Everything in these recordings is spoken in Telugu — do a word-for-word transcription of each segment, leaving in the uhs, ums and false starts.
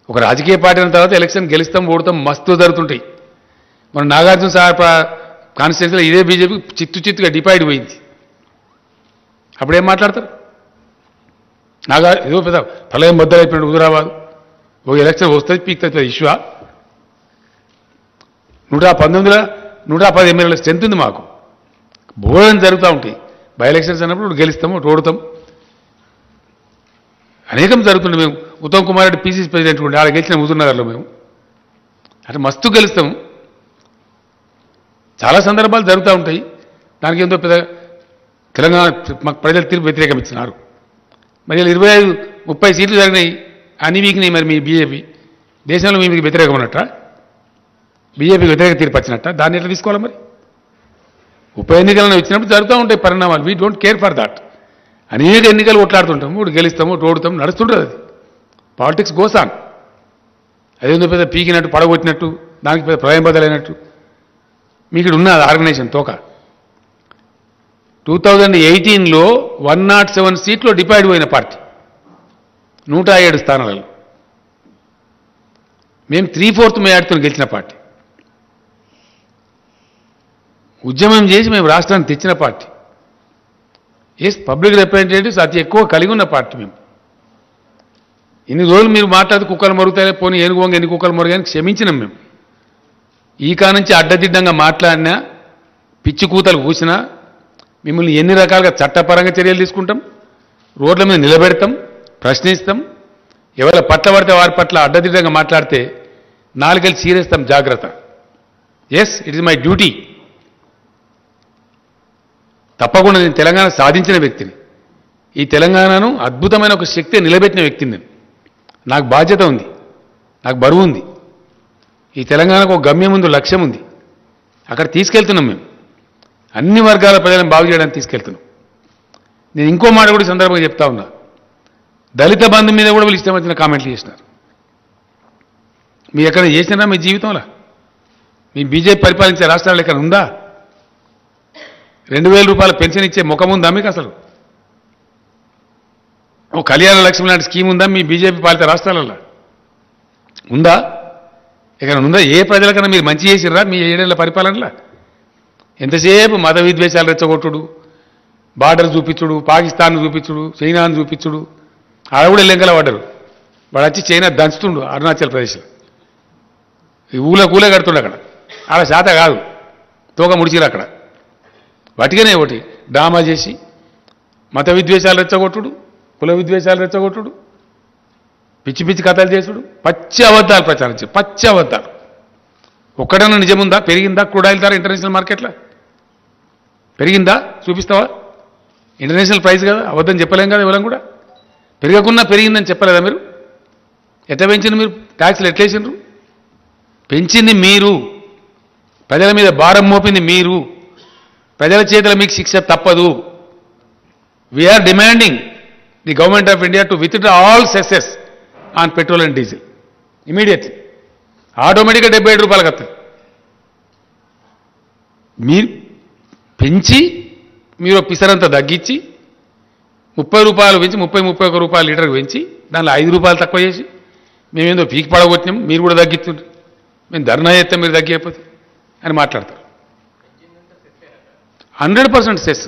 ఒక రాజకీయ పార్టీ అయిన తర్వాత ఎలక్షన్ గెలుస్తాం ఓడతాం మస్తు జరుగుతుంటాయి. మన నాగార్జున సార్ కాన్స్టిట్యూన్సీలో ఇదే బీజేపీ చిత్తు చిత్తుగా డిపైడ్ పోయింది. అప్పుడేం మాట్లాడతారు? నాగా ఏదో పెద్ద ప్రళయం బద్దలైపోయినట్టు హుజురాబాద్ ఒక ఎలక్షన్ వస్తుంది పీక్తుంది ఇష్యూ. నూట పంతొమ్మిదిలో నూట పది ఎమ్మెల్యేల స్ట్రెంత్ ఉంది మాకు. బోధన జరుగుతూ ఉంటాయి. బై ఎలక్షన్స్ అన్నప్పుడు గెలుస్తాము ఓడతాం అనేకం జరుగుతుంది. మేము ఉత్తమ్ కుమార్ రెడ్డి పీసీసీ ప్రెసిడెంట్ ఉండే ఆడ గెలిచిన హుజూర్నగర్లో మేము అంటే మస్తు గెలుస్తాము. చాలా సందర్భాలు జరుగుతూ ఉంటాయి. దానికి ఎంతో పెద్ద తెలంగాణ మాకు ప్రజలు తీర్పు వ్యతిరేకం ఇచ్చినారు. మరి ఇరవై ఐదు ముప్పై సీట్లు జరిగినాయి అన్ని వీక్నాయి. మరి మీ బీజేపీ దేశంలో మీ మీకు వ్యతిరేకం ఉన్నట్ట, బీజేపీకి వ్యతిరేక తీర్పు వచ్చినట్ట, దాన్ని ఎట్లా తీసుకోవాలి? మరి ఉప ఎన్నికలను వచ్చినప్పుడు జరుగుతూ ఉంటాయి పరిణామాలు. We don't care for that. అనేక ఎన్నికలు కొట్లాడుతుంటాము, ఇప్పుడు గెలుస్తాము ఓడుతాము నడుస్తుంటుంది. అది పాలిటిక్స్ గోసాన్. అదేందో పెద్ద పీకినట్టు పడగొట్టినట్టు దానికి పెద్ద ప్రళయం బదలైనట్టు మీకు ఇక్కడ ఉన్నది ఆర్గనైజేషన్ తోక. టూ థౌజండ్ ఎయిటీన్లో వన్ నాట్ సెవెన్ సీట్లో డిపైడ్ పోయిన పార్టీ నూట ఏడు స్థానాలలో. మేము త్రీ ఫోర్త్ మేయాడుతో గెలిచిన పార్టీ. ఉద్యమం చేసి మేము రాష్ట్రాన్ని తెచ్చిన పార్టీ. ఎస్ పబ్లిక్ రిప్రజెంటేటివ్స్ అతి ఎక్కువ కలిగి ఉన్న పార్టీ మేము. ఇన్ని రోజులు మీరు మాట్లాడితే కుక్కలు మరుగుతారే పోనీ ఏనుగోంగ ఎన్ని కుక్కలు మరుగాని క్షమించినాం మేము. ఈ కా నుంచి అడ్డదిడ్డంగా మాట్లాడినా పిచ్చి కూతలు కూసినా మిమ్మల్ని ఎన్ని రకాలుగా చట్టపరంగా చర్యలు తీసుకుంటాం, రోడ్ల మీద నిలబెడతాం, ప్రశ్నిస్తాం. ఎవరి పట్ల పడితే వారి పట్ల అడ్డదిడ్డంగా మాట్లాడితే నాలుగేళ్ళు చీరేస్తాం. జాగ్రత్త. Yes it is my duty. తప్పకుండా నేను తెలంగాణ సాధించిన వ్యక్తిని. ఈ తెలంగాణను అద్భుతమైన ఒక శక్తి నిలబెట్టిన వ్యక్తిని నేను. నాకు బాధ్యత ఉంది, నాకు బరువు ఉంది. ఈ తెలంగాణకు ఒక గమ్యం ఉంది, లక్ష్యం ఉంది. అక్కడ తీసుకెళ్తున్నాం మేము. అన్ని వర్గాల ప్రజలను బాగు చేయడానికి తీసుకెళ్తున్నాం. నేను ఇంకో మాట కూడా సందర్భంగా చెప్తా ఉన్నా. దళిత బంధు మీద కూడా వీళ్ళు ఇష్టం వచ్చిన కామెంట్లు చేసినారు. మీరు ఎక్కడ చేసినారా మీ జీవితంలో? మీ బీజేపీ పరిపాలించే రాష్ట్రాలు ఎక్కడ ఉందా? రెండు వేల రూపాయల పెన్షన్ ఇచ్చే ముఖం ఉందా మీకు? అసలు ఓ కళ్యాణ లక్ష్మి లాంటి స్కీమ్ ఉందా మీ బీజేపీ పాలిత రాష్ట్రాలలో? ఉందా? ఎక్కడ ఉందా? ఏ ప్రజలకన్నా మీరు మంచి చేసిర్రా మీ ఏడేళ్ల పరిపాలనలో? ఎంతసేపు మత విద్వేషాలు రెచ్చగొట్టుడు, బార్డర్ చూపించుడు, పాకిస్తాన్ చూపించుడు, చైనాను చూపించుడు. ఆడ కూడా లెంకల పడ్డరు. వాడు వచ్చి చైనా దంచుతుండు అరుణాచల్ ప్రదేశ్లో. ఈ ఊళ్ళో కూలే కడుతుండు అక్కడ. ఆడ శాత కాదు, తోక ముడిచిరు అక్కడ. వాటికనే ఒకటి డ్రామా చేసి మత విద్వేషాలు రెచ్చగొట్టుడు, కుల విద్వేషాలు రెచ్చగొట్టుడు, పిచ్చి పిచ్చి కథలు చేసుడు, పచ్చి అబద్ధాలు ప్రచారం చేసి పచ్చి అబద్ధాలు. ఒక్కడన్నా నిజముందా? పెరిగిందా క్రూడ్ ఆయిల్ ధర ఇంటర్నేషనల్ మార్కెట్లో? పెరిగిందా? చూపిస్తావా? ఇంటర్నేషనల్ ప్రైస్ కదా, అబద్ధం చెప్పలేం కదా ఎవరం కూడా. పెరగకున్నా పెరిగిందని చెప్పలేదా మీరు? ఎట్లా పెంచింది మీరు? ట్యాక్స్లు ఎట్లేసిండ్రు? పెంచింది మీరు, ప్రజల మీద భారం మోపింది మీరు. ప్రజల చేతుల మీకు శిక్ష తప్పదు. We are demanding the government of India to withdraw all cesses on petrol and diesel immediately. ఆటోమేటిక్గా డెబ్బై ఏడు రూపాయలకు వస్తుంది. మీరు పెంచి మీరు పిసరంతా తగ్గించి ముప్పై రూపాయలు పెంచి ముప్పై ముప్పై ఒక రూపాయలు లీటర్కి పెంచి దానిలో ఐదు రూపాయలు తక్కువ చేసి మేమేందో పీకి పడగొట్టినాం, మీరు కూడా తగ్గిస్తుండ్రు, మేము ధర్నా చేస్తాం మీరు తగ్గిపోతే అని మాట్లాడతారు. Hundred percent cess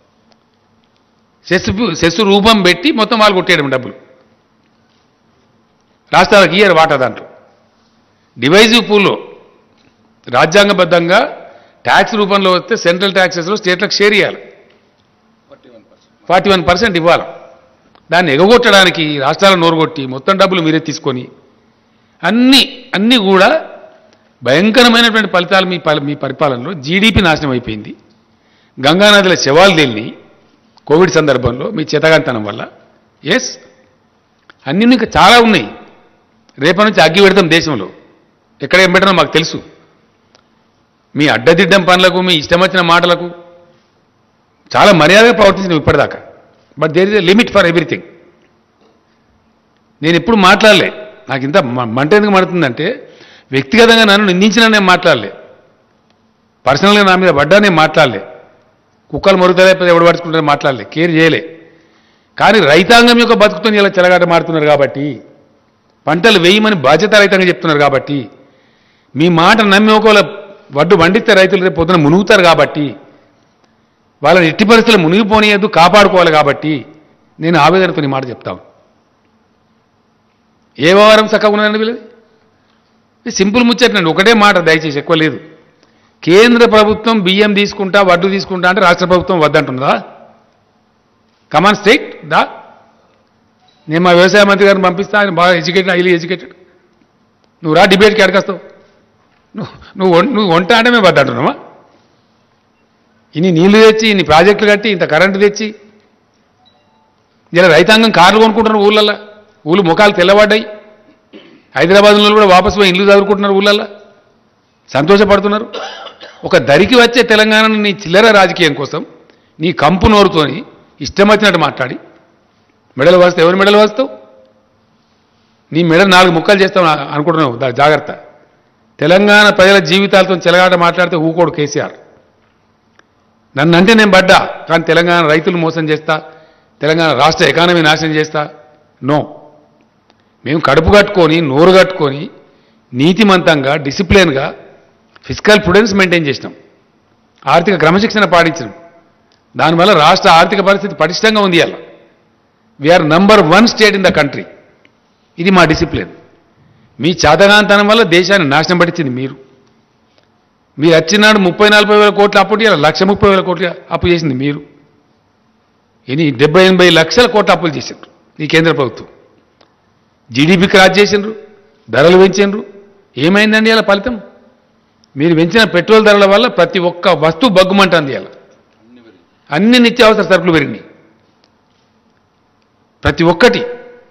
cess cess రూపం పెట్టి మొత్తం వాళ్ళు కొట్టేయడం డబ్బులు. రాష్ట్రాలకు ఇయ్యారు వాటా. దాంట్లో డివైజివ్ పూల్లో రాజ్యాంగబద్ధంగా ట్యాక్స్ రూపంలో వస్తే సెంట్రల్ ట్యాక్సెస్లో స్టేట్లకు షేర్ ఇవ్వాలి. ఫార్టీ వన్ పర్సెంట్ ఇవ్వాలి. దాన్ని ఎగగొట్టడానికి రాష్ట్రాలను నోరుగొట్టి మొత్తం డబ్బులు మీరే తీసుకొని అన్నీ అన్నీ కూడా భయంకరమైనటువంటి ఫలితాలు మీ మీ పరిపాలనలో. జీడీపీ నాశనం అయిపోయింది. గంగానదిలో శవాలు తేలిని కోవిడ్ సందర్భంలో మీ చేతగాంతనం వల్ల. ఎస్ అన్నీ ఇంకా చాలా ఉన్నాయి. రేపటి నుంచి అగ్గి పెడతాం దేశంలో. ఎక్కడ ఏం పెట్టినా మాకు తెలుసు. మీ అడ్డదిడ్డం పనులకు, మీ ఇష్టం వచ్చిన మాటలకు చాలా మర్యాదగా ప్రవర్తించినాం ఇప్పటిదాకా. But there is a limit for everything. నేను ఎప్పుడు మాట్లాడలే. నాకు ఇంత మంట ఎందుకు మండుతుందంటే వ్యక్తిగతంగా నన్ను నిందించినా నేను మాట్లాడలే, పర్సనల్గా నా మీద పడ్డా నేను మాట్లాడలే, కుక్కలు మరుగుతాయి ఎవడు పడుచుకుంటారో మాట్లాడలే, కేర్ చేయలే. కానీ రైతాంగం యొక్క బతుకుతో ఇలా చెలగాట మారుతున్నారు కాబట్టి పంటలు వేయమని బాధ్యతారహితంగా చెప్తున్నారు కాబట్టి, మీ మాట నమ్మి ఒకవేళ వడ్డు పండిస్తే రైతులు రేపు పొద్దున మునుగుతారు కాబట్టి, వాళ్ళని ఎట్టి పరిస్థితులు మునిగిపోనియద్దు, కాపాడుకోవాలి కాబట్టి నేను ఆవేదనతో ఈ మాట చెప్తాను. ఏ వ్యవహారం చక్కగా ఉన్నదండి వీళ్ళది? సింపుల్ ముచ్చటండి, ఒకటే మాట దయచేసి, ఎక్కువ లేదు. కేంద్ర ప్రభుత్వం బియ్యం తీసుకుంటా వడ్డు తీసుకుంటా అంటే రాష్ట్ర ప్రభుత్వం వద్దంటున్నదా? కమాన్ స్టేట్ దా. నేను మా వ్యవసాయ మంత్రి గారిని పంపిస్తా, ఆయన బాగా ఎడ్యుకేటెడ్, హైలీ ఎడ్యుకేటెడ్. నువ్వు రా డిబేట్కి అడగస్తావు. నువ్వు నువ్వు నువ్వు వంట అంటే మేము వద్దంటున్నావా? ఇన్ని నీళ్లు తెచ్చి, ఇన్ని ప్రాజెక్టులు కట్టి, ఇంత కరెంటు తెచ్చి, ఇలా రైతాంగం కార్లు కొనుక్కుంటున్నారు ఊళ్ళల్లో. ఊళ్ళు ముఖాలు తెల్లబడ్డాయి. హైదరాబాద్లో కూడా వాపసు పోయి ఇల్లు చదువుకుంటున్నారు ఊళ్ళల్లో, సంతోషపడుతున్నారు. ఒక దరికి వచ్చే తెలంగాణను నీ చిల్లర రాజకీయం కోసం నీ కంపు నోరుతోని ఇష్టం వచ్చినట్టు మాట్లాడి మెడలు వస్తావు. ఎవరి మెడలు వస్తావు? నీ మెడ నాలుగు ముక్కలు చేస్తావు అనుకుంటున్నావు. దా జాగ్రత్త. తెలంగాణ ప్రజల జీవితాలతో చెలగాట మాట్లాడితే ఊకోడు కేసీఆర్. నన్ను అంటే నేను పడ్డా, కానీ తెలంగాణ రైతులు మోసం చేస్తా, తెలంగాణ రాష్ట్ర ఎకానమీ నాశనం చేస్తా, నో. మేము కడుపు కట్టుకొని నోరు కట్టుకొని నీతిమంతంగా డిసిప్లిన్గా ఫిజికల్ ప్రుడెన్స్ మెయింటైన్ చేసినాం, ఆర్థిక క్రమశిక్షణ పాటించినాం. దానివల్ల రాష్ట్ర ఆర్థిక పరిస్థితి పటిష్టంగా ఉంది. అలా we're number one state in the country. ఇది మా డిసిప్లిన్. మీ చాతగాంతనం వల్ల దేశాన్ని నాశనం పట్టించింది మీరు. మీరు వచ్చినాడు ముప్పై నలభై వేల కోట్ల అప్పు, ఇలా లక్ష ముప్పై వేల కోట్ల అప్పు చేసింది మీరు. ఇది డెబ్బై ఎనభై లక్షల కోట్ల అప్పులు చేసిండ్రు ఈ కేంద్ర ప్రభుత్వం. జీడీపీ క్రాస్ చేసిండ్రు, ధరలు పెంచిండ్రు. ఏమైందండి ఇలా ఫలితం? మీరు పెంచిన పెట్రోల్ ధరల వల్ల ప్రతి ఒక్క వస్తువు బగ్గుమంటుంది. ఇలా అన్ని నిత్యావసర సరుకులు పెరిగినాయి, ప్రతి ఒక్కటి.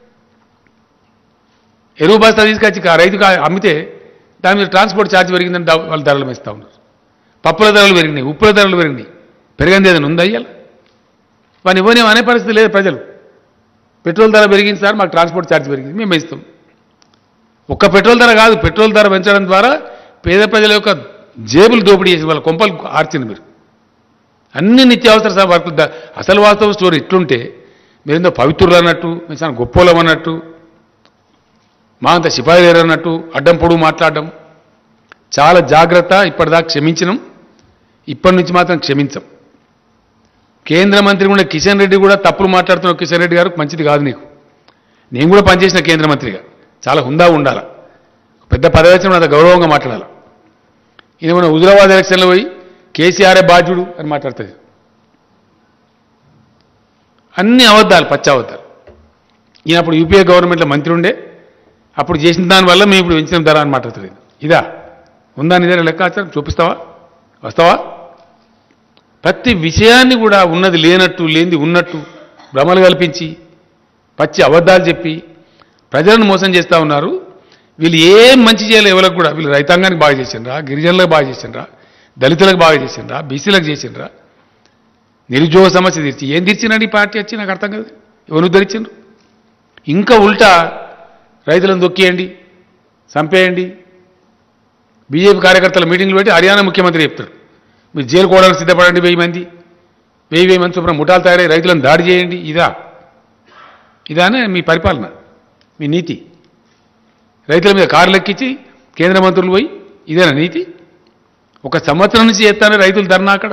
ఎరువు బస్తా తీసుకొచ్చి రైతుకు అమ్మితే దాని మీద ట్రాన్స్పోర్ట్ ఛార్జ్ పెరిగిందని వాళ్ళు ధరలు వేస్తూ ఉన్నారు. పప్పుల ధరలు పెరిగినాయి, ఉప్పుల ధరలు పెరిగినాయి. పెరిగింది ఏదైనా ఉందా ఇవాళ? వాని ఇవ్వని అనే పరిస్థితి లేదు ప్రజలు. పెట్రోల్ ధర పెరిగింది సార్, మాకు ట్రాన్స్పోర్ట్ ఛార్జ్ పెరిగింది, మేము ఇస్తాం. ఒక్క పెట్రోల్ ధర కాదు, పెట్రోల్ ధర పెంచడం ద్వారా పేద ప్రజల యొక్క జేబులు దోపిడీ చేసి వాళ్ళ కొంపలు ఆర్చింది మీరు. అన్ని నిత్యావసర వర్కులు. అసలు వాస్తవ స్టోరీ ఇట్లుంటే మీరేందో పవిత్రులు అన్నట్టు, మేము చాలా గొప్పోలం అన్నట్టు, మా అంత సిపాయిలేరు అన్నట్టు అడ్డం పొడుగు మాట్లాడడం. చాలా జాగ్రత్త. ఇప్పటిదాకా క్షమించినాం, ఇప్పటి నుంచి మాత్రం క్షమించం. కేంద్ర మంత్రి కూడా కిషన్ రెడ్డి కూడా తప్పులు మాట్లాడుతున్న కిషన్ రెడ్డి గారు మంచిది కాదు నీకు. నేను కూడా పనిచేసిన కేంద్ర మంత్రిగా చాలా హుందా ఉండాలి, పెద్ద పదవి వచ్చిన అంత గౌరవంగా మాట్లాడాలి. ఇది మన హుజురాబాద్ ఎలక్షన్లో పోయి కేసీఆర్ఏ బాధ్యుడు అని మాట్లాడుతుంది. అన్ని అబద్ధాలు, పచ్చి అబద్ధాలు. ఈయన అప్పుడు యూపీఏ గవర్నమెంట్లో మంత్రి ఉండే, అప్పుడు చేసిన దానివల్ల మేము ఇప్పుడు పెంచిన ధర అని మాట్లాడుతుంది. ఇదా ఉందా? నిజంగా లెక్కాచారం చూపిస్తావా? వస్తావా? ప్రతి విషయాన్ని కూడా ఉన్నది లేనట్టు, లేనిది ఉన్నట్టు భ్రమలు కల్పించి పచ్చి అబద్ధాలు చెప్పి ప్రజలను మోసం చేస్తూ ఉన్నారు. వీళ్ళు ఏం మంచి చేయాలి ఎవరికి కూడా? వీళ్ళు రైతాంగానికి బాగా చేసిండ్రా, గిరిజనులకు బాగా చేసిండ్రా, దళితులకు బాగా చేసిండ్రా, బీసీలకు చేసిండ్రా, నిరుద్యోగ సమస్య తీర్చి ఏం తీర్చినాడు ఈ పార్టీ వచ్చి? నాకు అర్థం కాదు. ఎవరు ధరించిండ్రు? ఇంకా ఉల్టా రైతులను దొక్కియండి, చంపేయండి. బీజేపీ కార్యకర్తల మీటింగ్లు పెట్టి హర్యానా ముఖ్యమంత్రి చెప్తారు, మీరు జైలు కోవడానికి సిద్ధపడండి, వెయ్యి మంది వెయ్యి వెయ్యి మంది చొప్పున ముఠాలు తయారై రైతులను దాడి చేయండి. ఇదా ఇదానే మీ పరిపాలన, మీ నీతి? రైతుల మీద కార్లు ఎక్కించి కేంద్ర మంత్రులు పోయి ఇదేనా నీతి? ఒక సంవత్సరం నుంచి చేస్తానే రైతులు ధర్నా. అక్కడ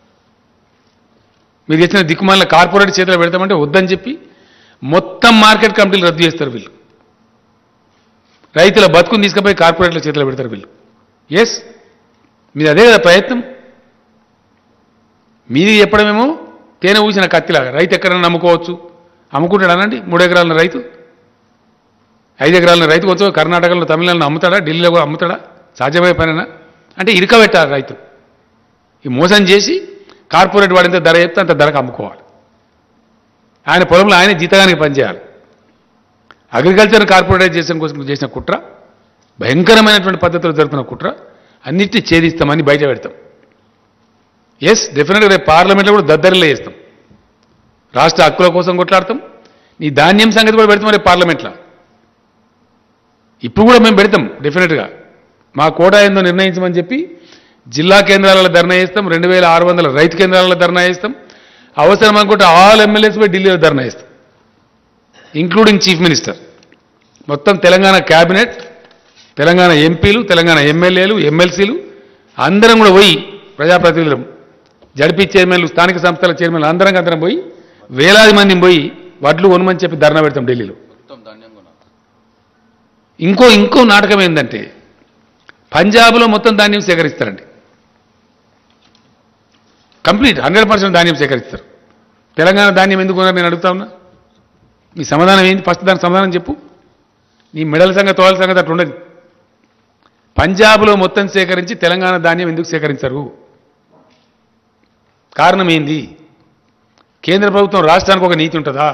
మీరు చేసిన దిక్కుమాల కార్పొరేట్ చేతిలో పెడతామంటే వద్దని చెప్పి మొత్తం మార్కెట్ కమిటీలు రద్దు చేస్తారు వీళ్ళు. రైతుల బతుకుని తీసుకుపోయి కార్పొరేట్ల చేతిలో పెడతారు వీళ్ళు. ఎస్, మీది అదే కదా ప్రయత్నం. మీది చెప్పడమేమో తేనె ఊసిన కత్తిలాగా. రైతు ఎక్కడైనా నమ్ముకోవచ్చు, అమ్ముకుంటాడు అనండి. మూడు ఎకరాల రైతు, ఐదు ఎకరాల రైతు కొంచెం కర్ణాటకలో తమిళనాడులో అమ్ముతాడా, ఢిల్లీలో కూడా అమ్ముతాడా? సాధ్యమయ్యే పనేనా? అంటే ఇరకబెట్టాలి రైతు. ఈ మోసం చేసి కార్పొరేట్ వాడు ఎంత ధర చెప్తే అంత ధరకు అమ్ముకోవాలి. ఆయన పొలంలో ఆయన జీతగానికి పనిచేయాలి. అగ్రికల్చర్ కార్పొరేటైజేషన్ కోసం చేసిన కుట్ర, భయంకరమైనటువంటి పద్ధతులు జరుపుతున్న కుట్ర, అన్నిటినీ ఛేదిస్తామని బయట పెడతాం. ఎస్, డెఫినెట్గా రేపు పార్లమెంట్లో కూడా దద్దరిలో చేస్తాం. రాష్ట్ర హక్కుల కోసం కొట్లాడతాం. నీ ధాన్యం సంగతి కూడా పెడతాం రేపు పార్లమెంట్లో. ఇప్పుడు కూడా మేము పెడతాం డెఫినెట్గా. మా కోటా ఏందో నిర్ణయించమని చెప్పి జిల్లా కేంద్రాలలో ధర్నా చేస్తాం. రెండు వేల ఆరు వందల రైతు కేంద్రాలలో ధర్నా చేస్తాం. అవసరం అనుకుంటే ఆల్ ఎమ్మెల్యేస్ పోయి ఢిల్లీలో ధర్నా చేస్తాం, ఇంక్లూడింగ్ చీఫ్ మినిస్టర్. మొత్తం తెలంగాణ క్యాబినెట్, తెలంగాణ ఎంపీలు, తెలంగాణ ఎమ్మెల్యేలు, ఎమ్మెల్సీలు అందరం కూడా పోయి ప్రజాప్రతినిధులు, జడ్పీ చైర్మన్లు, స్థానిక సంస్థల చైర్మన్లు అందరం అందరం పోయి వేలాది మందిని పోయి వడ్లు కొనమని చెప్పి ధర్నా పెడతాం ఢిల్లీలో. ఇంకో ఇంకో నాటకం ఏంటంటే పంజాబ్లో మొత్తం ధాన్యం సేకరిస్తారండి. కంప్లీట్ హండ్రెడ్ పర్సెంట్ ధాన్యం సేకరిస్తారు. తెలంగాణ ధాన్యం ఎందుకు కొన్నారు నేను అడుగుతా ఉన్నా. మీ సమాధానం ఏంటి? ఫస్ట్ దానికి సమాధానం చెప్పు. నీ మెడల సంగతి తోల సంగతి అట్లా ఉండదు. పంజాబ్లో మొత్తం సేకరించి తెలంగాణ ధాన్యం ఎందుకు సేకరించరు? కారణం ఏంది? కేంద్ర ప్రభుత్వం రాష్ట్రానికి ఒక నీతి ఉంటుందా?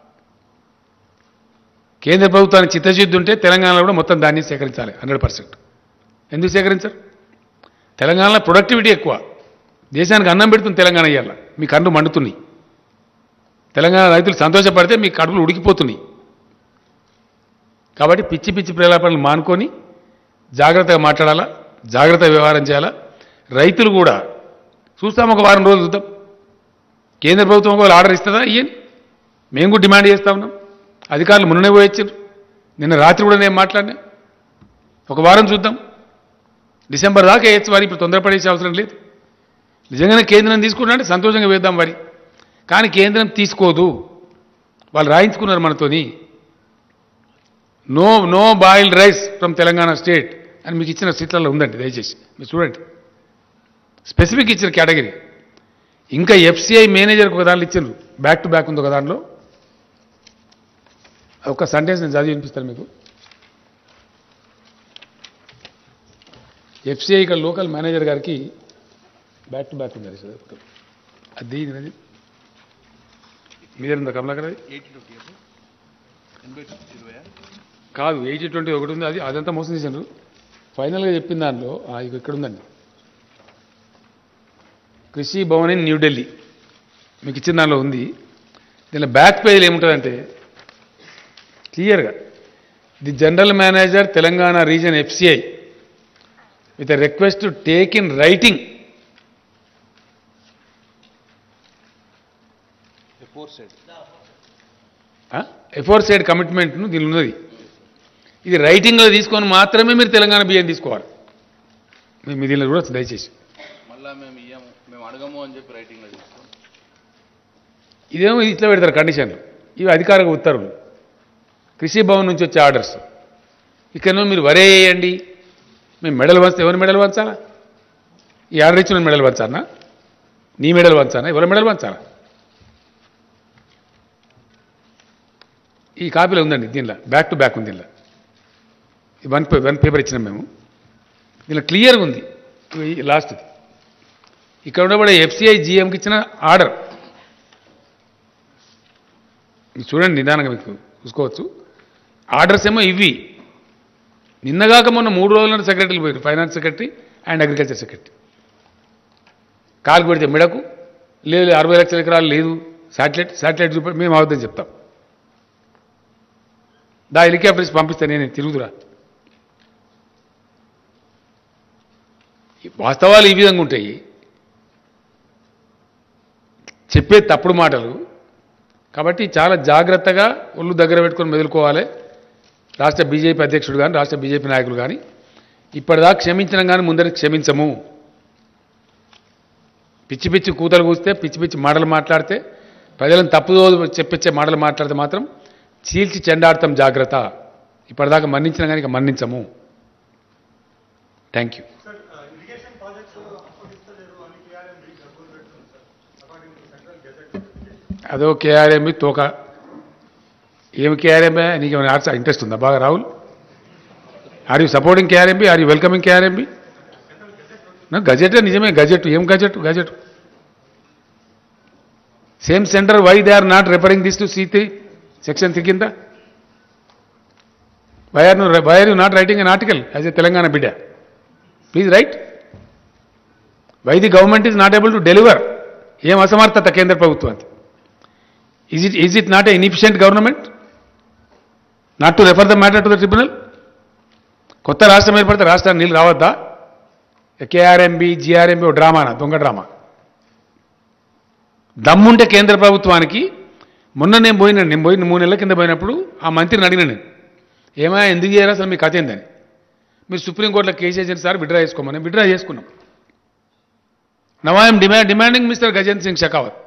కేంద్ర ప్రభుత్వానికి చిత్తశుద్ధి ఉంటే తెలంగాణలో కూడా మొత్తం ధాన్యం సేకరించాలి హండ్రెడ్ పర్సెంట్. ఎందుకు సేకరించరు? తెలంగాణలో ప్రొడక్టివిటీ ఎక్కువ. దేశానికి అన్నం పెడుతుంది తెలంగాణ. ఇయ్యాల మీ కళ్ళు మండుతున్నాయి. తెలంగాణ రైతులు సంతోషపడితే మీ కడుపులు ఉడికిపోతున్నాయి. కాబట్టి పిచ్చి పిచ్చి ప్రేలాపనలు మానుకొని జాగ్రత్తగా మాట్లాడాలా, జాగ్రత్తగా వ్యవహారం చేయాలా. రైతులు కూడా చూస్తాం, ఒక వారం రోజులు చూద్దాం. కేంద్ర ప్రభుత్వం ఒకవేళ ఆర్డర్ ఇస్తుందా ఇయ్యని మేము కూడా డిమాండ్ చేస్తా ఉన్నాం. అధికారులు మొన్ననే పోయొచ్చారు. నిన్న రాత్రి కూడా నేను మాట్లాడినా. ఒక వారం చూద్దాం. డిసెంబర్ దాకా వేయచ్చు వారి. ఇప్పుడు తొందరపడేసే అవసరం లేదు. నిజంగానే కేంద్రం తీసుకుంటే సంతోషంగా వేద్దాం వారి. కానీ కేంద్రం తీసుకోదు. వాళ్ళు రాయించుకున్నారు మనతోని. No no boiled rice from Telangana state అని మీకు ఇచ్చిన సీట్లలో ఉందండి. దయచేసి మీరు చూడండి. స్పెసిఫిక్ ఇచ్చిన కేటగిరీ. ఇంకా ఎఫ్సిఐ మేనేజర్కి ఒక దాంట్లో ఇచ్చారు. బ్యాక్ టు బ్యాక్ ఉంది ఒక దాంట్లో. ఒక సెంటెన్స్ నేను చదివి వినిపిస్తాను మీకు. ఎఫ్సిఐ ఇక్కడ లోకల్ మేనేజర్ గారికి బ్యాక్ టు బ్యాక్ ఉంది. అది అది మీదేందా కమలాకర్? అది కాదు, ఎయిటీ ట్వంటీ ఒకటి ఉంది. అది అదంతా మోసం చేశారు. ఫైనల్గా చెప్పిన దానిలో ఇక్కడ ఉందండి. కృషి భవన్ ఇన్ న్యూఢిల్లీ మీకు ఇచ్చిన దానిలో ఉంది. దీనిలో బ్యాక్ పేజీలో ఏముంటుందంటే క్లియర్గా the general manager Telangana region FCI with a request to take in writing aforesaid కమిట్మెంట్ను దీనిలో ఉన్నది. ఇది రైటింగ్లో తీసుకొని మాత్రమే మీరు తెలంగాణ బియ్యం తీసుకోవాలి. మీ దీనిలో కూడా దయచేసి ఇదేమో ఇట్లా పెడతారు కండిషన్లు. ఇవి అధికారిక ఉత్తర్వులు, కృషి భవన్ నుంచి వచ్చే ఆర్డర్స్. ఇక్కడనో మీరు వరే వేయండి, మేము మెడల్ వంచితే ఎవరి మెడల్ వంచాలా? ఈ ఆర్డర్ ఇచ్చిన మెడల్ వంచానా? నీ మెడల్ వంచానా? ఎవరి మెడల్ వంచాలా? ఈ కాపీలో ఉందండి. దీనిలో బ్యాక్ టు బ్యాక్ ఉంది. దీనిలో వన్ వన్ పేపర్ ఇచ్చినాం మేము. దీనిలో క్లియర్గా ఉంది లాస్ట్ది. ఇక్కడ ఉండబడే ఎఫ్సిఐ జిఎంకి ఇచ్చిన ఆర్డర్ చూడండి, నిదానంగా మీకు చూసుకోవచ్చు. ఆర్డర్స్ ఏమో ఇవి. నిన్నగాక మొన్న మూడు రోజుల సెక్రటరీలు పోయారు. Finance secretary and agriculture secretary. కాలు పెడితే మిడకు లేదు, అరవై లక్షల ఎకరాలు లేదు, శాటిలైట్ శాటిలైట్ చూపి మేము అవద్దని చెప్తాం. దా హెలికాప్టర్స్ పంపిస్తే నేను తిరుగుతురా. వాస్తవాలు ఈ విధంగా ఉంటాయి. చెప్పే తప్పుడు మాటలు. కాబట్టి చాలా జాగ్రత్తగా ఒళ్ళు దగ్గర పెట్టుకొని మెదులుకోవాలి. రాష్ట్ర బీజేపీ అధ్యక్షుడు కానీ రాష్ట్ర బీజేపీ నాయకులు కానీ ఇప్పటిదాకా క్షమించడం కానీ ముందరికి క్షమించము. పిచ్చి పిచ్చి కూతలు కూస్తే, పిచ్చి పిచ్చి మాటలు మాట్లాడితే, ప్రజలను తప్పుదో చెప్పించే మాటలు మాట్లాడితే మాత్రం చీల్చి చెండాడతాం. జాగ్రత్త. ఇప్పటిదాకా మన్నించినా కానీ ఇక మన్నించము. Thank you. అదో కేఆర్ఎంబి తోక. ఏమి కేఆర్ఎంబి? నీకు ఏమైనా ఆర్ట్స్ ఇంట్రెస్ట్ ఉందా బాగా Rahul? Are you supporting KRMB? Are you welcoming KRMB? Gazette నిజమే. గజెట్ ఏం gazette? Gazette same centre. Why they are not referring this to C three section three కింద? Why are why are you not writing an article as a Telangana బిడ్డ? Please write. Why the government is not able to deliver? ఏం అసమర్థత కేంద్ర ప్రభుత్వానికి? Is it, is it not an inefficient government? Not to refer the matter to the tribunal? కొత్త రాష్ట్రం ఏర్పడితే రాష్ట్రానికి నీళ్ళు రావద్దా? కేఆర్ఎంబి జిఆర్ఎంబి ఓ డ్రామానా? దొంగ డ్రామా. దమ్ముంటే కేంద్ర ప్రభుత్వానికి. మొన్న నేను పోయినా నేను పోయిన మూడు నెలల కింద పోయినప్పుడు ఆ మంత్రిని అడిగిన నేను, ఏమైనా ఎందుకు చేయరు అసలు మీ కథ ఏందని మీరు సుప్రీంకోర్టులో కేసు వేసిన సార్ విడ్రా చేసుకోమని విడ్రా చేసుకున్నాం. Now I'm demand demanding mister Gajendra Singh Shekhawat,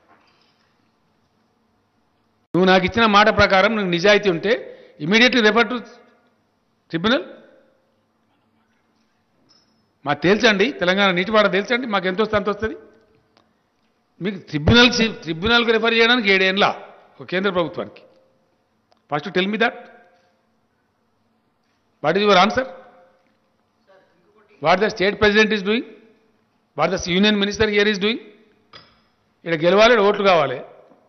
నువ్వు నాకు ఇచ్చిన మాట ప్రకారం నువ్వు నిజాయితీ ఉంటే ఇమీడియట్లీ రెఫర్ టు ట్రిబ్యునల్. మాకు తేల్చండి, తెలంగాణ నీటివాడ తేల్చండి, మాకు ఎంత వస్తే అంత వస్తుంది. మీకు ట్రిబ్యునల్ ట్రిబ్యునల్కి రెఫర్ చేయడానికి ఏడేళ్ళ కేంద్ర ప్రభుత్వానికి. First tell me that what is your answer, what the state president is doing, what the union minister here is doing. ఇక్కడ గెలవాలి, ఓట్లు కావాలి.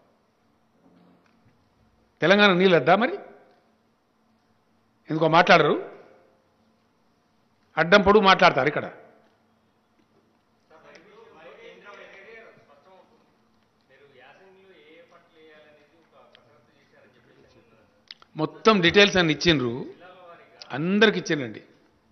తెలంగాణ నీళ్ళు వద్దా మరి? ఎందుకో మాట్లాడరు, అడ్డం పొడుగు మాట్లాడతారు. ఇక్కడ మొత్తం డీటెయిల్స్ అన్ని ఇచ్చిండ్రు, అందరికి ఇచ్చిండండి,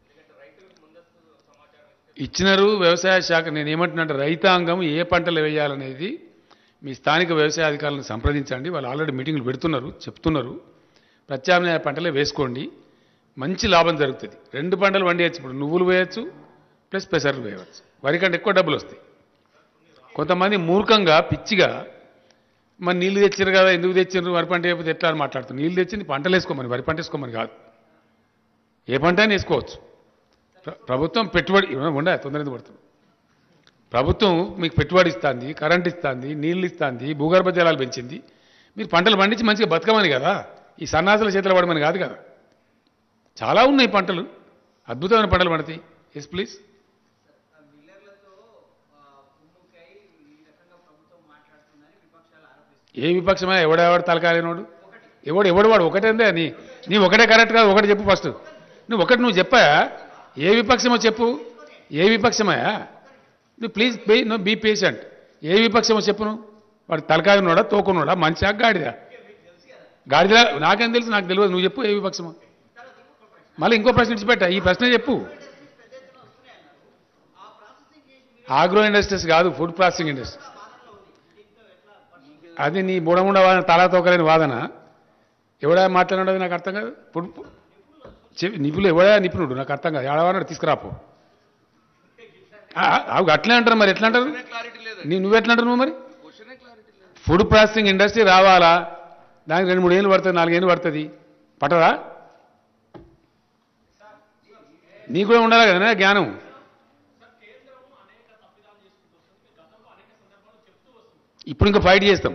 ఇచ్చినారు. వ్యవసాయ శాఖ నేను ఏమంటున్నా, రైతాంగం ఏ పంటలు వేయాలనేది మీ స్థానిక వ్యవసాయ అధికారులను సంప్రదించండి. వాళ్ళు ఆల్రెడీ మీటింగ్లు పెడుతున్నారు, చెప్తున్నారు. ప్రత్యామ్నాయ పంటలే వేసుకోండి, మంచి లాభం జరుగుతుంది. రెండు పంటలు వండియచ్చు. ఇప్పుడు నువ్వులు వేయచ్చు ప్లస్ పెసర్లు వేయవచ్చు, వరి కంటే ఎక్కువ డబ్బులు వస్తాయి. కొంతమంది మూర్ఖంగా పిచ్చిగా మరి నీళ్ళు తెచ్చారు కదా ఎందుకు తెచ్చారు వరి పంట అయిపోతే ఎట్లా అని మాట్లాడుతున్నారు. నీళ్ళు తెచ్చింది పంటలు వేసుకోమని, వరి పంట వేసుకోమని కాదు, ఏ పంట అయినా వేసుకోవచ్చు. ప్రభుత్వం పెట్టుబడి ఉండ తొందరగా పడుతుంది. ప్రభుత్వం మీకు పెట్టుబడి ఇస్తుంది, కరెంట్ ఇస్తుంది, నీళ్ళు ఇస్తుంది, భూగర్భ జలాలు పెంచింది. మీరు పంటలు పండించి మంచిగా బతకమని కదా, ఈ సన్నాసుల చేతులు పడమని కాదు కదా. చాలా ఉన్నాయి పంటలు, అద్భుతమైన పంటలు పడతాయి. Yes please. ఏ విపక్షమా? ఎవడెవడు తలకాలినోడు, ఎవడు ఎవడు వాడు ఒకటేందే. నీ నీ ఒకటే కరెక్ట్ కాదు, ఒకటి చెప్పు ఫస్ట్. నువ్వు ఒకటి నువ్వు చెప్పా, ఏ విపక్షమో చెప్పు. ఏ విపక్షమయా? నువ్వు please be no be patient. ఏ విపక్షమో చెప్పు. నువ్వు వాడు తలకాయనోడా, తోకునోడా, మంచిగా గాడిదా? గాడిదా నాకేం తెలుసు, నాకు తెలియదు. నువ్వు చెప్పు ఏ విపక్షమో. మళ్ళీ ఇంకో ప్రశ్న ఇచ్చిపెట్టా, ఈ ప్రశ్న చెప్పు. ఆగ్రో ఇండస్ట్రీస్ కాదు, ఫుడ్ ప్రాసెసింగ్ ఇండస్ట్రీస్. అది నీ బుడముండ వాదన, తలా తోకలేని వాదన. ఎవడా మాట్లాడినది నాకు అర్థం కాదు. ఫుడ్ నిపుణులు ఎవడా నిపుణుడు నాకు అర్థం కాదు. ఎవడవాడు తీసుకురాపో. అవి అట్లే అంటారు మరి, ఎట్లా అంటారు? నువ్వెట్లా అంటారు నువ్వు మరి? ఫుడ్ ప్రాసెసింగ్ ఇండస్ట్రీ రావాలా, దానికి రెండు మూడు ఏళ్ళు పడుతుంది, నాలుగేళ్ళు పడుతుంది, పట్టదా? నీ కూడా ఉండాలి కదా జ్ఞానం. ఇప్పుడు ఇంకా ఫైట్ చేస్తాం.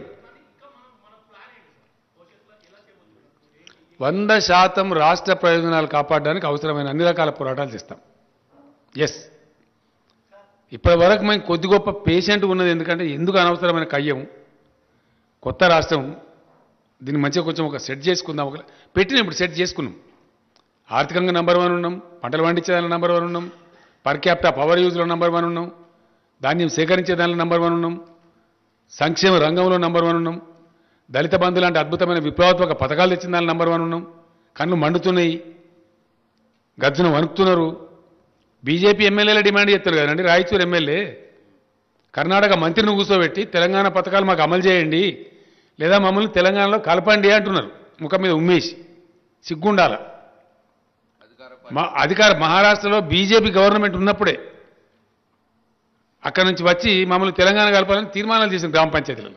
వంద శాతం రాష్ట్ర ప్రయోజనాలు కాపాడడానికి అవసరమైన అన్ని రకాల పోరాటాలు చేస్తాం. ఎస్, ఇప్పటి వరకు మేము కొద్ది గొప్ప పేషెంట్ ఉన్నది. ఎందుకంటే ఎందుకు అనవసరమైన కయ్యం, కొత్త రాష్ట్రం, దీన్ని మంచిగా కొంచెం ఒక సెట్ చేసుకుందాం. ఒక పెట్టిన ఇప్పుడు సెట్ చేసుకున్నాం. ఆర్థికంగా నెంబర్ వన్ ఉన్నాం, పంటలు పండించేదానిలో నెంబర్ వన్ ఉన్నాం, పర్ క్యాపిటా పవర్ యూజ్లో నెంబర్ వన్ ఉన్నాం, ధాన్యం సేకరించేదానిలో నెంబర్ వన్ ఉన్నాం, సంక్షేమ రంగంలో నెంబర్ వన్ ఉన్నాం, దళిత బంధు లాంటి అద్భుతమైన విప్లవాత్మక పథకాలు తెచ్చిన దానిలో నెంబర్ వన్ ఉన్నాం. కళ్ళు మండుతున్నాయి, గజ్జున వణుకుతున్నారు. బీజేపీ ఎమ్మెల్యేలు డిమాండ్ చేస్తారు కదండి. రాయచూరు ఎమ్మెల్యే కర్ణాటక మంత్రిని కూర్చోబెట్టి తెలంగాణ పథకాలు మాకు అమలు చేయండి, లేదా మమ్మల్ని తెలంగాణలో కలపండి అంటున్నారు. ముఖం మీద ఉమ్మేసి సిగ్గుండాల. మా అధికార మహారాష్ట్రలో బీజేపీ గవర్నమెంట్ ఉన్నప్పుడే అక్కడి నుంచి వచ్చి మమ్మల్ని తెలంగాణ కలపాలని తీర్మానాలు చేసిన గ్రామ పంచాయతీలలో.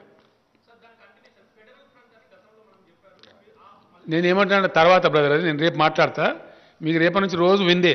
నేనేమంటున్నా తర్వాత బ్రదర్, అది నేను రేపు మాట్లాడతా. మీకు రేపటి నుంచి రోజు విందే,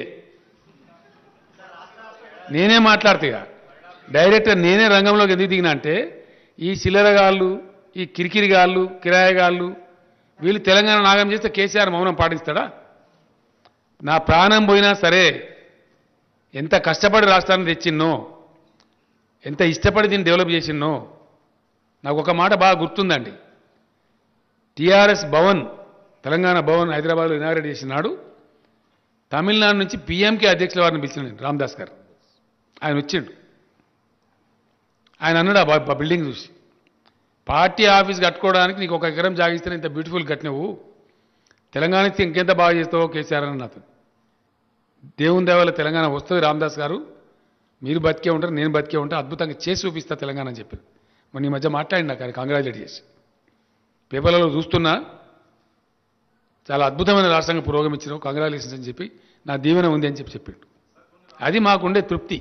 నేనే మాట్లాడతా. ఇక డైరెక్టర్ నేనే రంగంలోకి ఎందుకు దిగినా అంటే, ఈ చిల్లరగాళ్ళు, ఈ కిరికిరిగాళ్ళు, కిరాయగాళ్ళు వీళ్ళు తెలంగాణ నాగం చేస్తే కేసీఆర్ మౌనం పాటిస్తాడా? నా ప్రాణం పోయినా సరే, ఎంత కష్టపడి రాష్ట్రాన్ని తెచ్చిన్నో, ఎంత ఇష్టపడి దీన్ని డెవలప్ చేసిన్నో. నాకు ఒక మాట బాగా గుర్తుందండి. టీఆర్ఎస్ భవన్, తెలంగాణ భవన్ హైదరాబాద్లో ఇనాగ్రేట్ చేసినాడు. తమిళనాడు నుంచి పీఎంకే అధ్యక్షుల వారిని పిలిచినాడు రామదాస్ గారు. ఆయన వచ్చిండు. ఆయన అన్నాడు ఆ బిల్డింగ్ చూసి, పార్టీ ఆఫీస్ కట్టుకోవడానికి నీకు ఒక ఎకరం జాగిస్తే ఇంత బ్యూటిఫుల్ కట్టినవు, తెలంగాణ ఇస్తే ఇంకెంత బాగా చేస్తావో కేసీఆర్ అని నాతో. దేవుని దేవాల తెలంగాణ వస్తుంది రామదాస్ గారు, మీరు బతికే ఉంటారు, నేను బతికే ఉంటా, అద్భుతంగా చేసి చూపిస్తా తెలంగాణ అని చెప్పారు. మొన్న ఈ మధ్య మాట్లాడినా కానీ కంగ్రాచులేట్ చేసి పేపర్లలో చూస్తున్నా. చాలా అద్భుతమైన రాష్ట్రంగా పురోగమించినావు, కంగ్రాచులేషన్స్ అని చెప్పి నా దీవెన ఉంది అని చెప్పి చెప్పాడు. అది మాకుండే తృప్తి.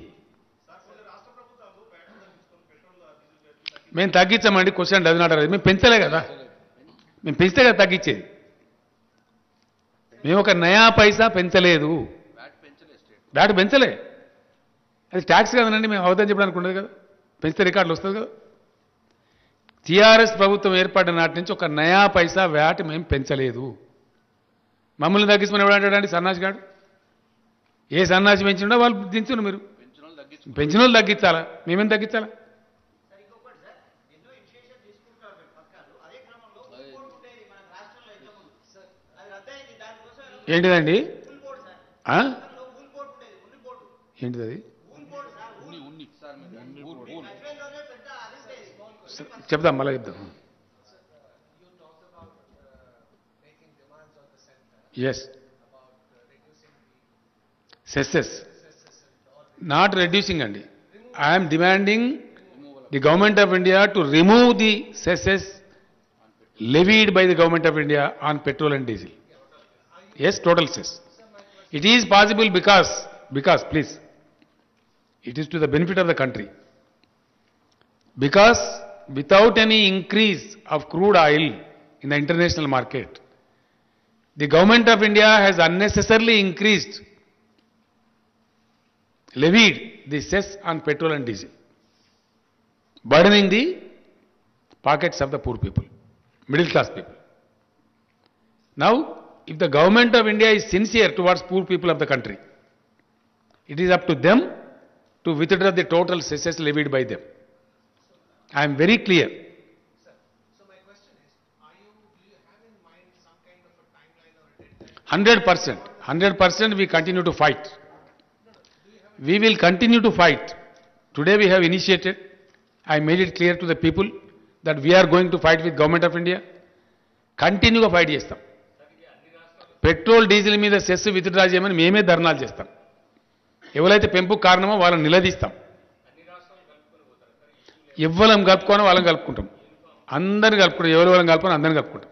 మేము తగ్గించామండి, క్వశ్చన్ అది నాట్ మేము పెంచలే కదా, మేము పెంచితే కదా తగ్గించేది. మేము ఒక నయా పైసా పెంచలేదు, బ్యాట్ పెంచలే, అది ట్యాక్స్ కదనండి, మేము అవదని చెప్పడానికి ఉండదు కదా, పెంచితే రికార్డులు వస్తుంది కదా. టీఆర్ఎస్ ప్రభుత్వం ఏర్పడిన నాటి నుంచి ఒక నయా పైసా వ్యాట్ మేము పెంచలేదు. మమ్మల్ని తగ్గించమని ఎవడంటాడండి సన్నాసి గాడు? ఏ సన్నాసి పెంచిండో వాళ్ళు దించుండు, మీరు పెంచిన వాళ్ళు తగ్గించాలా, మేమేం తగ్గించాలా? ఏంటిదండి ఏంటిది అది చెప్దాం, మళ్ళీ చెప్దాం. ఎస్ సెస్సెస్ నాట్ రెడ్యూసింగ్ అండి. I'm demanding the government of India to remove the cesses levied by the government of India on petrol and diesel. Yes, total cess. It is possible because, because please, it is to the benefit of the country. Because without any increase of crude oil in the international market, the government of India has unnecessarily increased, levied the cess on petrol and diesel, burdening the pockets of the poor people, middle class people. Now, if the government of India is sincere towards poor people of the country, it is up to them to withdraw the total cesses levied by them. I am very clear. Sir, so my question is, are you, do you have in mind some kind of a timeline or a deadline? one hundred percent. one hundred percent we continue to fight. We will continue to fight. Today we have initiated, I made it clear to the people that we are going to fight with government of India. Continue to fight చేస్తాం. పెట్రోల్ డీజిల్ మీద సెస్ విత్డ్రా చేయమని మేమే ధర్నాలు చేస్తాం. ఎవరైతే పెంపుకు కారణమో వాళ్ళని నిలదీస్తాం. ఎవ్వరం కలుపుకోనో వాళ్ళని కలుపుకుంటాం. అందరిని కలుపుకుంటాం. ఎవరు వాళ్ళని కలుపుకొని అందరిని కలుపుకుంటాం.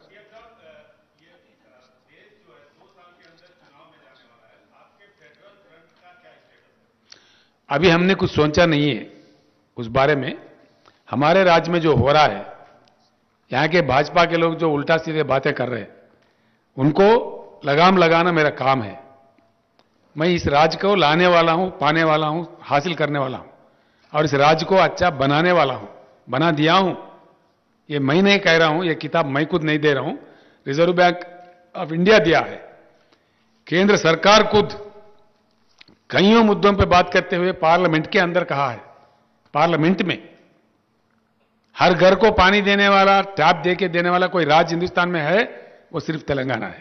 अभी हमने कुछ सोचा नहीं है उस बारे में. हमारे राज्य में जो हो रहा है, यहाँ के भाजपा के लोग जो उल्टा सीधे बातें कर रहे हैं, उनको लगाम लगाना मेरा काम है. मैं इस राज्य को लाने वाला हूं, पाने वाला हूं, हासिल करने वाला हूं और इस राज्य को अच्छा बनाने वाला हूं, बना दिया हूं. ये मैं नहीं कह रहा हूं, ये किताब मैं खुद नहीं दे रहा हूं, रिजर्व बैंक ऑफ इंडिया दिया है. केंद्र सरकार खुद कईयों मुद्दों पर बात करते हुए पार्लियामेंट के अंदर कहा है, पार्लियामेंट में हर घर को पानी देने वाला, टैप दे के देने वाला कोई राज्य हिंदुस्तान में है, वो सिर्फ तेलंगाना है.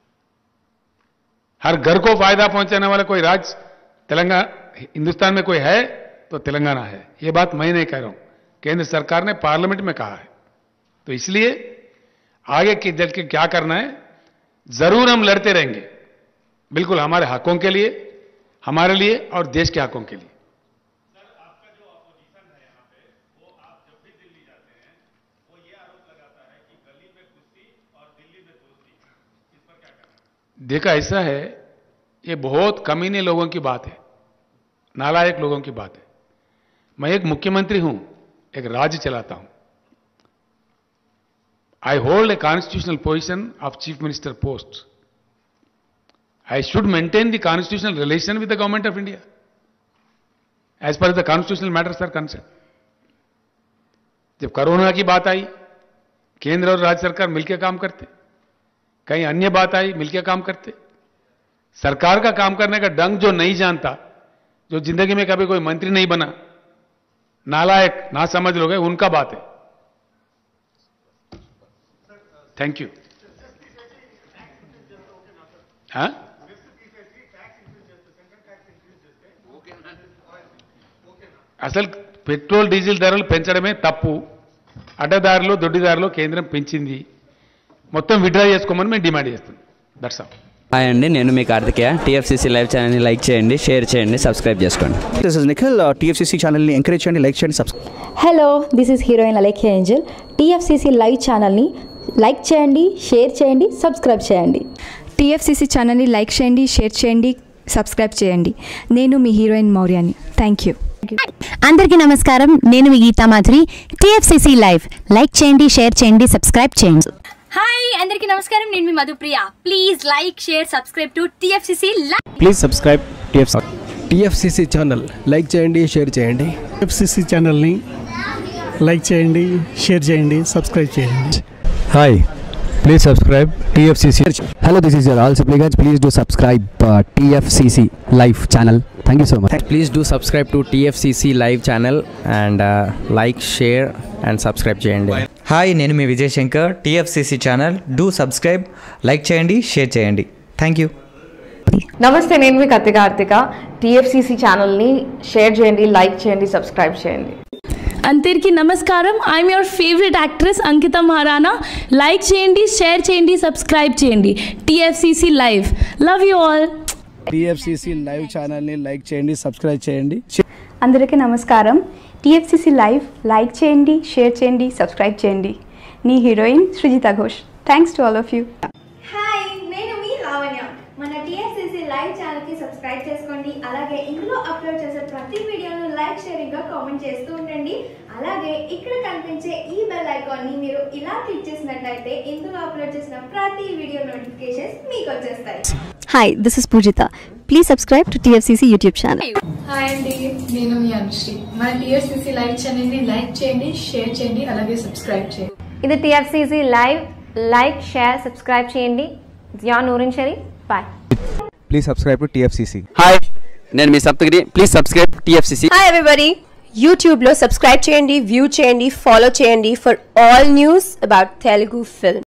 हर घर को फायदा पहुंचाने वाला कोई राज्य तेलंगाना हिंदुस्तान में कोई है तो तेलंगाना है. ये बात मैं नहीं कह रहा हूं, केंद्र सरकार ने पार्लियामेंट में कहा है. तो इसलिए आगे के चल के क्या करना है, जरूर हम लड़ते रहेंगे, बिल्कुल हमारे हकों के लिए, हमारे लिए और देश के हकों के लिए. देखा ऐसा है, ये बहुत कमीने लोगों की बात है, नालायक लोगों की बात है. मैं एक मुख्यमंत्री हूं, एक राज्य चलाता हूं. I hold a constitutional position of chief minister post. I should maintain the constitutional relation with the government of India as per the constitutional matters are concern. जब कोरोना की बात आई, केंद्र और राज्य सरकार मिलकर काम करते, कहीं अन्य बात आई मिलकर काम करते. सरकार का काम करने का ढंग जो नहीं जानता, जो जिंदगी में कभी कोई मंत्री नहीं बना, नालायक ना समझ लोग हैं, उनका बात है. Thank you. हाँ, అసలు పెట్రోల్ డీజిల్ ధరలు పెంచడమే తప్పు. అడ్డదారిలో దొడ్డిదారిలో కేంద్రం పెంచింది. మొత్తం విడ్రా చేసుకోమని మేము డిమాండ్ చేస్తాం. That's all. హాయ్ అండి, నేను మీ కార్తికేయ. టీఎఫ్సీసీ లైవ్ ఛానల్ని లైక్ చేయండి, షేర్ చేయండి, సబ్స్క్రైబ్ చేసుకోండి. This is Nikhil. టీఎఫ్సీసీ ఛానల్ని ఎంకరేజ్ చేయండి, లైక్ చేయండి, subscribe. Hello, this is heroine Alekhya Angel. TFCC live ఛానల్ని లైక్ చేయండి, షేర్ చేయండి, సబ్స్క్రైబ్ చేయండి. టీఎఫ్సీసీ ఛానల్ని లైక్ చేయండి, షేర్ చేయండి, సబ్స్క్రైబ్ చేయండి. నేను మీ హీరోయిన్ మౌర్యాని. Thank you. అందరికీ నమస్కారం, నేను మీ Geetha Madhuri. TFCC live like చేయండి, షేర్ చేయండి, సబ్స్క్రైబ్ చేయండి. హాయ్ అందరికీ నమస్కారం, నేను మీ Madhupriya. Please like, share, subscribe to TFCC live. Please subscribe TFCC channel. Like చేయండి, షేర్ చేయండి. టీఎఫ్సీసీ ఛానల్ని లైక్ చేయండి, షేర్ చేయండి, సబ్స్క్రైబ్ చేయండి. Hi, please subscribe TFCC. Hello, this is your all Sipligunj. Please do subscribe TFCC live channel. Thank you so much. Please do subscribe to TFCC live channel and like, share and subscribe చేయండి. హాయ్, నేను మీ Vijay Shankar. TFCC channel do subscribe, like చేయండి, షేర్ చేయండి. Thank you. నమస్తే, నేను మీ కత్తి కార్తిక. టీఎఫ్సీసీ ఛానల్ని షేర్ చేయండి, లైక్ చేయండి, సబ్స్క్రైబ్ చేయండి. అందరికీ నమస్కారం, I'm your favourite actress Ankita Maharana. Like చేయండి, షేర్ చేయండి, సబ్స్క్రైబ్ చేయండి. TFCC live. Love you all. TFCC live ఛానల్ని లైక్ చేయండి, సబ్స్క్రైబ్ చేయండి. అందరికీ నమస్కారం. టీఎఫ్సీసీ లైవ్ లైక్ చేయండి, షేర్ చేయండి, సబ్స్క్రైబ్ చేయండి. నీ heroine Srijita Ghosh. Thanks to all of you. Hi, నేను మీ లావణ్య. మన టీఎఫ్సీసీ లైవ్ ఛానల్కి సబ్స్క్రైబ్ చేసుకోండి. అలాగే ఇందులో అప్లోడ్ చేసే ప్రతి వీడియోను లైక్, షేరింగ్గా కామెంట్ చేస్తూ ఉండండి. అలాగే ఇక్కడ కనిపించే ఈ బెల్ ఐకాన్ని మీరు ఇలా క్లిక్ చేసినట్లయితే ఇందులో అప్లోడ్ చేసిన ప్రతి వీడియో నోటిఫికేషన్స్ మీకు వచ్చేస్తాయి. Hi, this is Poojitha. Please subscribe to TFCC YouTube channel. Hi అండి, నేను మీ అనుశ్రీ. మన టీఎఫ్సీసీ లైవ్ ఛానల్ని లైక్ చేయండి, షేర్ చేయండి, అలాగే సబ్స్క్రైబ్ చేయండి. ఇది TFCC live. Like, share, subscribe చేయండి. Zia Noorin Sharif. Bye. Please subscribe to TFCC. Hi, నేను మీ Saptagiri. Please subscribe TFCC. Hi everybody, యూట్యూబ్లో సబ్స్క్రైబ్ చేయండి, వ్యూ చేయండి, ఫాలో చేయండి for all news about Telugu film.